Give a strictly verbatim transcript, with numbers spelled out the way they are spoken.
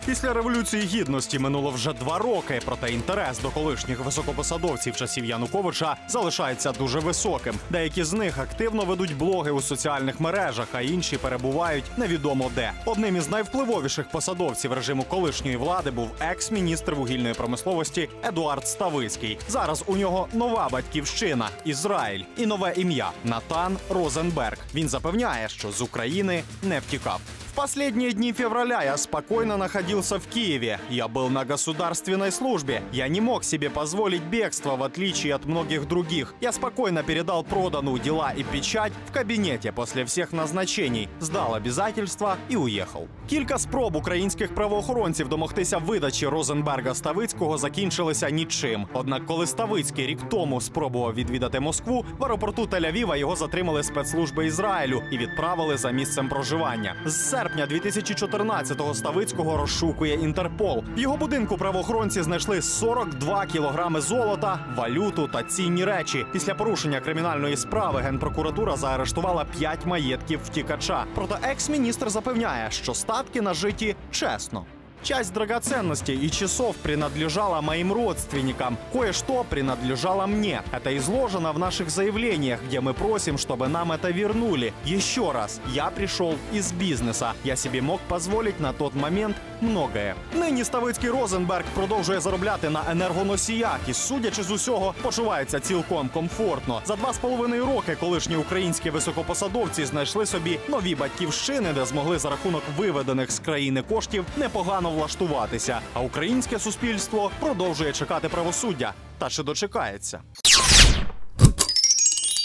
Після Революції Гідності минуло вже два роки, проте інтерес до колишніх високопосадовців часів Януковича залишається дуже високим. Деякі з них активно ведуть блоги у соціальних мережах, а інші перебувають невідомо де. Одним із найвпливовіших посадовців режиму колишньої влади був екс-міністр вугільної промисловості Едуард Ставицький. Зараз у нього нова батьківщина – Ізраїль. І нове ім'я – Натан Розенберг. Він запевняє, що з України не втікав. В последние дни февраля я спокойно находился в Киеве. Я был на государственной службе. Я не мог себе позволить бегство, в отличие от многих других. Я спокойно передал проданную дела и печать в кабинете после всех назначений, сдал обязательства и уехал. Кілька спроб українських правоохоронців домогтися видачі Розенберга Ставицького закінчилися нічим. Однак, коли Ставицький рік тому спробував відвідати Москву, в аеропорту Тель-Авіва його затримали спецслужби Ізраїлю і відправили за місцем проживання. З серпня дві тисячі чотирнадцятого Ставицького розшукує Інтерпол. В його будинку правоохоронці знайшли сорок два кілограми золота, валюту та цінні речі. Після порушення кримінальної справи Генпрокуратура заарештувала п'ять маєтків втікача. Проте екс-міністр запевняє, що статки нажиті чесно. Часть драгоценностей и часов принадлежала моим родственникам. Кое-что принадлежало мне. Это изложено в наших заявлениях, где мы просим, чтобы нам это вернули. Еще раз, я пришел из бизнеса. Я себе мог позволить на тот момент многое. Нині Ставицький Розенберг продовжує заробляти на енергоносіях і, судячи з усього, почувається цілком комфортно. За два з половиною роки колишні українські високопосадовці знайшли собі нові батьківщини, де змогли за рахунок виведених з країни коштів непогано влаштуватися. А українське суспільство продовжує чекати правосуддя. Та чи дочекається?